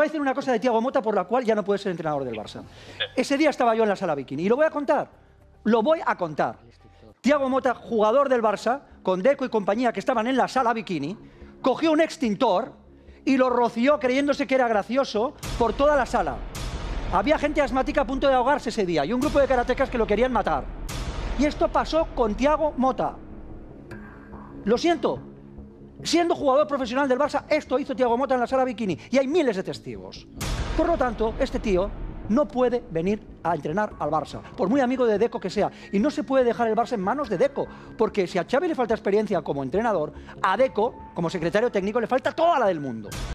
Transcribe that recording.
voy a decir una cosa de Thiago Motta por la cual ya no puede ser entrenador del Barça. Ese día estaba yo en la sala bikini y lo voy a contar. Lo voy a contar. Thiago Motta, jugador del Barça, con Deco y compañía que estaban en la sala bikini, cogió un extintor y lo roció creyéndose que era gracioso por toda la sala. Había gente asmática a punto de ahogarse ese día y un grupo de karatecas que lo querían matar. Y esto pasó con Thiago Motta. Lo siento. Siendo jugador profesional del Barça, esto hizo Thiago Motta en la sala bikini y hay miles de testigos. Por lo tanto, este tío no puede venir a entrenar al Barça, por muy amigo de Deco que sea. Y no se puede dejar el Barça en manos de Deco, porque si a Xavi le falta experiencia como entrenador, a Deco, como secretario técnico, le falta toda la del mundo.